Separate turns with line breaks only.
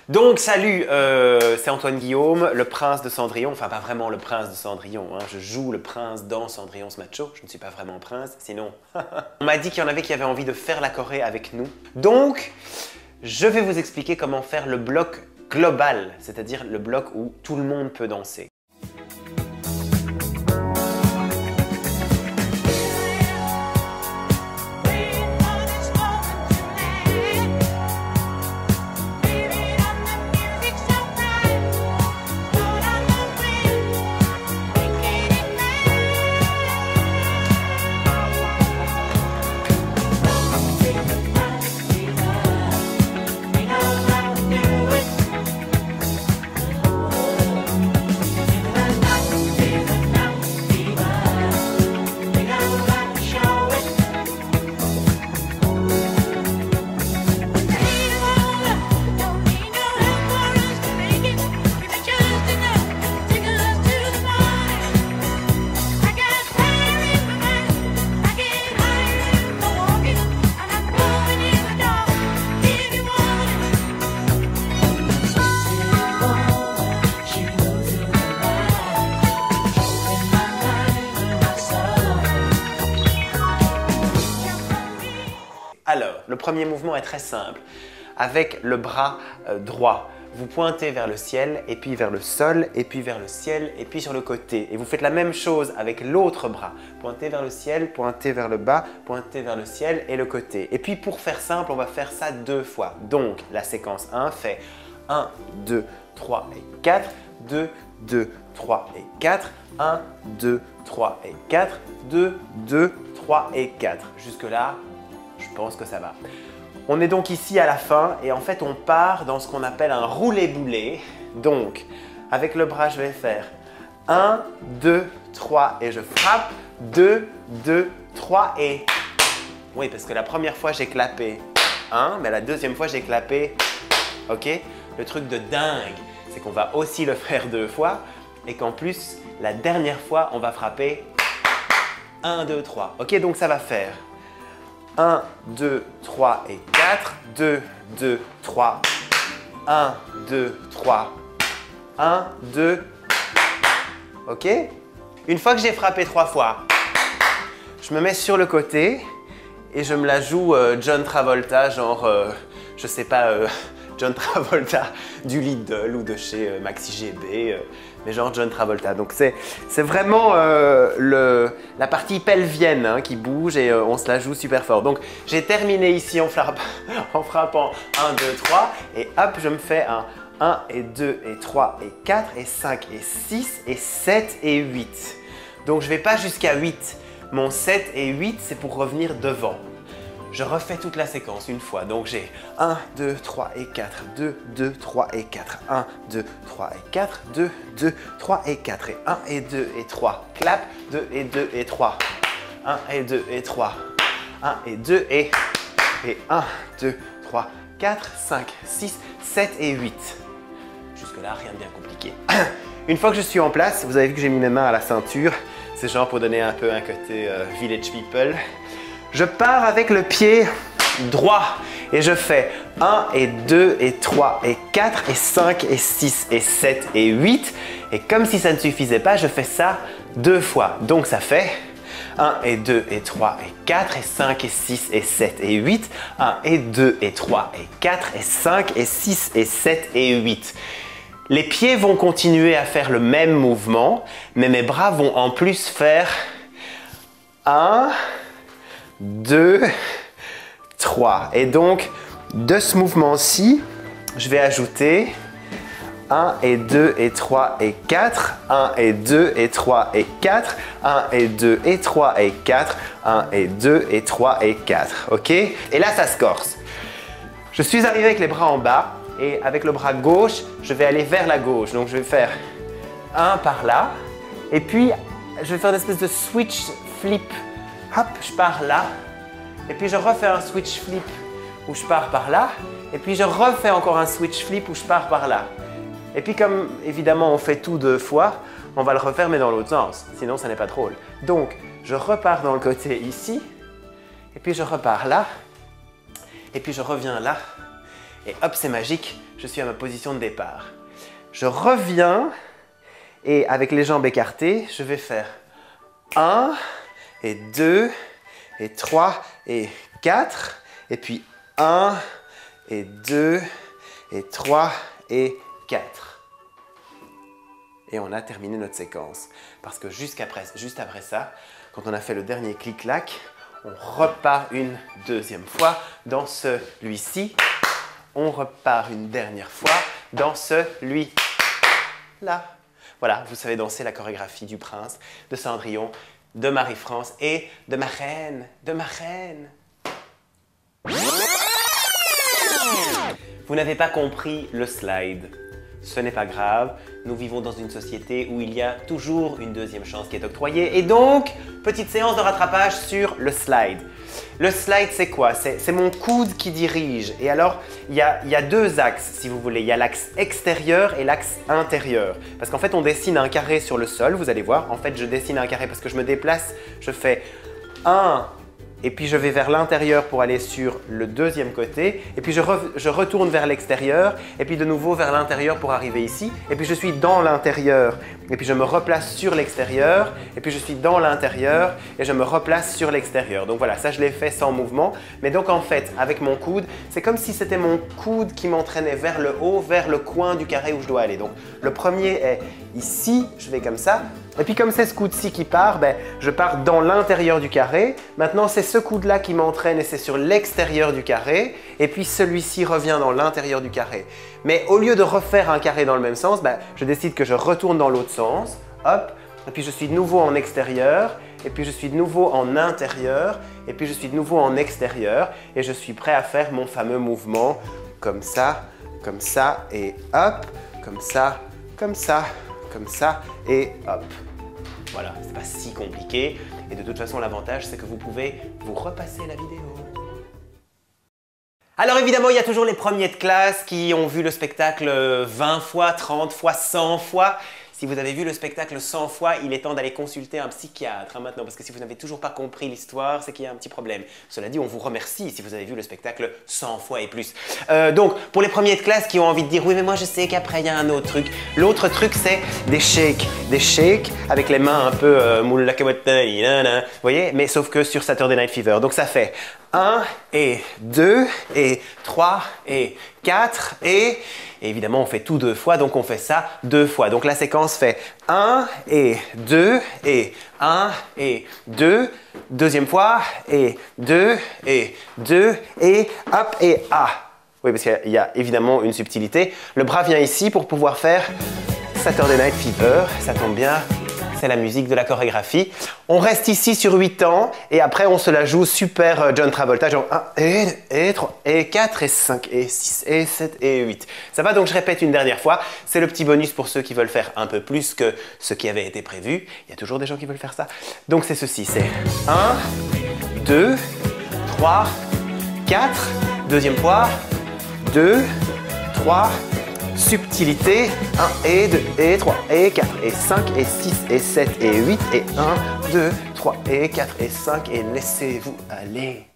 Donc salut, c'est Antoine Guillaume, le prince de Cendrillon, enfin pas vraiment le prince de Cendrillon, hein. Je joue le prince dans Cendrillon Smash Show, je ne suis pas vraiment prince, sinon... On m'a dit qu'il y en avait qui avaient envie de faire la Corée avec nous, donc je vais vous expliquer comment faire le bloc global, c'est-à-dire le bloc où tout le monde peut danser. Alors, le premier mouvement est très simple. Avec le bras droit, vous pointez vers le ciel, et puis vers le sol, et puis vers le ciel, et puis sur le côté. Et vous faites la même chose avec l'autre bras. Pointez vers le ciel, pointez vers le bas, pointez vers le ciel et le côté. Et puis pour faire simple, on va faire ça 2 fois. Donc, la séquence 1 fait 1, 2, 3 et 4, 2, 2, 3 et 4, 1, 2, 3 et 4, 2, 2, 3 et 4. Jusque-là, je pense que ça va. On est donc ici à la fin et en fait on part dans ce qu'on appelle un roulé-boulé. Donc avec le bras je vais faire 1, 2, 3 et je frappe, 2, 2, 3 et... Oui, parce que la première fois j'ai clapé 1, mais la deuxième fois j'ai clapé... Ok? Le truc de dingue, c'est qu'on va aussi le faire 2 fois et qu'en plus la dernière fois on va frapper 1, 2, 3. Ok, donc ça va faire 1, 2, 3 et 4, 2, 2, 3, 1, 2, 3, 1, 2, ok? Une fois que j'ai frappé 3 fois, je me mets sur le côté et je me la joue John Travolta, genre, je sais pas, John Travolta du Lidl ou de chez Maxi GB, mais genre John Travolta. Donc c'est vraiment la partie pelvienne hein, qui bouge et on se la joue super fort. Donc j'ai terminé ici en frappant 1, 2, 3 et hop, je me fais un 1 et 2 et 3 et 4 et 5 et 6 et 7 et 8. Donc je ne vais pas jusqu'à 8. Mon 7 et 8, c'est pour revenir devant. Je refais toute la séquence une fois. Donc j'ai 1, 2, 3 et 4, 2, 2, 3 et 4, 1, 2, 3 et 4, 2, 2, 3 et 4 et 1 et 2 et 3. Clap, 2 et 2 et 3. 1 et 2 et 3. 1 et 2 et 1, 2, 3, 4, 5, 6, 7 et 8. Jusque-là, rien de bien compliqué. Une fois que je suis en place, vous avez vu que j'ai mis mes mains à la ceinture. C'est genre pour donner un peu un côté village people. Je pars avec le pied droit et je fais 1 et 2 et 3 et 4 et 5 et 6 et 7 et 8. Et comme si ça ne suffisait pas, je fais ça 2 fois. Donc ça fait 1 et 2 et 3 et 4 et 5 et 6 et 7 et 8. 1 et 2 et 3 et 4 et 5 et 6 et 7 et 8. Les pieds vont continuer à faire le même mouvement, mais mes bras vont en plus faire 1, 2, 3. Et donc, de ce mouvement-ci, je vais ajouter 1 et 2 et 3 et 4, 1 et 2 et 3 et 4, 1 et 2 et 3 et 4, 1 et 2 et 3 et 4. Ok? Et là, ça se corse. Je suis arrivé avec les bras en bas et avec le bras gauche, je vais aller vers la gauche. Donc, je vais faire 1 par là et puis je vais faire une espèce de switch flip. Hop, je pars là, et puis je refais un switch flip où je pars par là, et puis je refais encore un switch flip où je pars par là. Et puis comme évidemment on fait tout 2 fois, on va le refaire mais dans l'autre sens, sinon ça n'est pas drôle. Donc je repars dans le côté ici, et puis je repars là, et puis je reviens là, et hop c'est magique, je suis à ma position de départ. Je reviens et avec les jambes écartées, je vais faire 1 et 2 et 3 et 4 et puis 1 et 2 et 3 et 4. Et on a terminé notre séquence. Parce que juste après ça, quand on a fait le dernier clic-clac, on repart une deuxième fois dans celui-ci. On repart une dernière fois dans celui-là. Voilà, vous savez danser la chorégraphie du prince, de Cendrillon, de Marie-France et de ma reine, Vous n'avez pas compris le slide. Ce n'est pas grave, nous vivons dans une société où il y a toujours une deuxième chance qui est octroyée. Et donc, petite séance de rattrapage sur le slide. Le slide, c'est quoi? C'est mon coude qui dirige. Et alors, il y a deux axes, si vous voulez. Il y a l'axe extérieur et l'axe intérieur. Parce qu'en fait, on dessine un carré sur le sol, vous allez voir. En fait, je dessine un carré parce que je me déplace. Je fais 1, et puis je vais vers l'intérieur pour aller sur le deuxième côté. Et puis je retourne vers l'extérieur, et puis de nouveau vers l'intérieur pour arriver ici. Et puis je suis dans l'intérieur, et puis je me replace sur l'extérieur, et puis je suis dans l'intérieur, et je me replace sur l'extérieur. Donc voilà, ça je l'ai fait sans mouvement. Mais donc en fait, avec mon coude, c'est comme si c'était mon coude qui m'entraînait vers le haut, vers le coin du carré où je dois aller. Donc le premier est ici, je vais comme ça. Et puis comme c'est ce coude-ci qui part, je pars dans l'intérieur du carré. Maintenant, c'est ce coude-là qui m'entraîne et c'est sur l'extérieur du carré. Et puis celui-ci revient dans l'intérieur du carré. Mais au lieu de refaire un carré dans le même sens, je décide que je retourne dans l'autre sens. Hop, et puis je suis de nouveau en extérieur. Et puis je suis de nouveau en intérieur. Et puis je suis de nouveau en extérieur. Et je suis prêt à faire mon fameux mouvement comme ça et hop, comme ça, comme ça, comme ça et hop. Voilà, c'est pas si compliqué. Et de toute façon, l'avantage, c'est que vous pouvez vous repasser la vidéo. Alors évidemment, il y a toujours les premiers de classe qui ont vu le spectacle 20 fois, 30 fois, 100 fois. Si vous avez vu le spectacle 100 fois, il est temps d'aller consulter un psychiatre maintenant, parce que si vous n'avez toujours pas compris l'histoire, c'est qu'il y a un petit problème. Cela dit, on vous remercie si vous avez vu le spectacle 100 fois et plus. Donc, pour les premiers de classe qui ont envie de dire « Oui, mais moi je sais qu'après il y a un autre truc ». L'autre truc, c'est des shakes. Des shakes avec les mains un peu moule la cabotte, vous voyez, mais sauf que sur Saturday Night Fever. Donc ça fait 1 et 2 et 3 et 4 et évidemment on fait tout 2 fois, donc on fait ça 2 fois. Donc la séquence fait 1 et 2 et 1 et 2, deuxième fois et 2 et 2 et hop et A. Oui, parce qu'il y a évidemment une subtilité. Le bras vient ici pour pouvoir faire Saturday Night Fever, ça tombe bien. C'est la musique de la chorégraphie. On reste ici sur 8 ans et après on se la joue super John Travolta, genre 1 et 3 et 4 et 5 et 6 et 7 et 8. Ça va, donc je répète une dernière fois. C'est le petit bonus pour ceux qui veulent faire un peu plus que ce qui avait été prévu. Il y a toujours des gens qui veulent faire ça. Donc c'est ceci, c'est 1, 2, 3, 4, deuxième fois, 2, 3, subtilité, 1 et 2 et 3 et 4 et 5 et 6 et 7 et 8 et 1, 2, 3 et 4 et 5 et laissez-vous aller.